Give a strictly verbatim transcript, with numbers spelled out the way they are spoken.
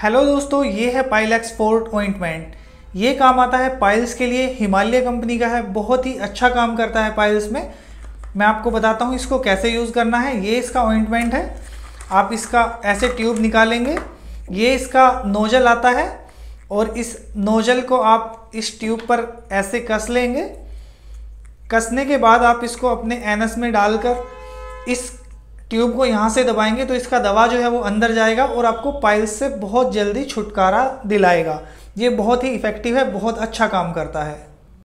Hello दोस्तों, ये है पाइल एक्सपोर्ट ऑइंटमेंट। ये काम आता है पाइल्स के लिए। हिमालय कंपनी का है, बहुत ही अच्छा काम करता है पाइल्स में। मैं आपको बताता हूँ इसको कैसे यूज़ करना है। ये इसका ऑइंटमेंट है। आप इसका ऐसे ट्यूब निकालेंगे, ये इसका नोजल आता है और इस नोजल को आप इस ट्यूब पर ऐसे कस लेंगे। कसने के बाद आप इसको अपने एनस में डालकर इस ट्यूब को यहाँ से दबाएंगे तो इसका दवा जो है वो अंदर जाएगा और आपको पाइल्स से बहुत जल्दी छुटकारा दिलाएगा। ये बहुत ही इफ़ेक्टिव है, बहुत अच्छा काम करता है।